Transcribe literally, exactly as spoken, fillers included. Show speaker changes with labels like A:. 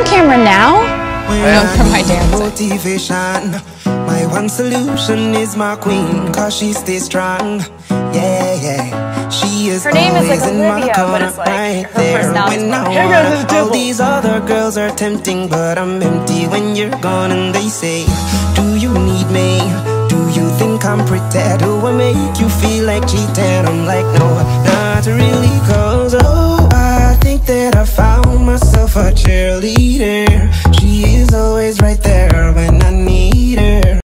A: on camera now? Wait for my dancing.
B: Motivation. My one solution is my queen, cause she stays strong. Yeah, yeah. She is
C: her name is like
B: always in my
C: Olivia, but
B: corner,
C: it's like
B: right
C: her
B: there.
C: personality
B: When
C: is
B: I
C: more-
B: wanna, all these other girls are tempting, but I'm empty when you're gone. And they say, do you need me? Do you think I'm pretty? Do I make you feel like cheating? I'm like, no, not really.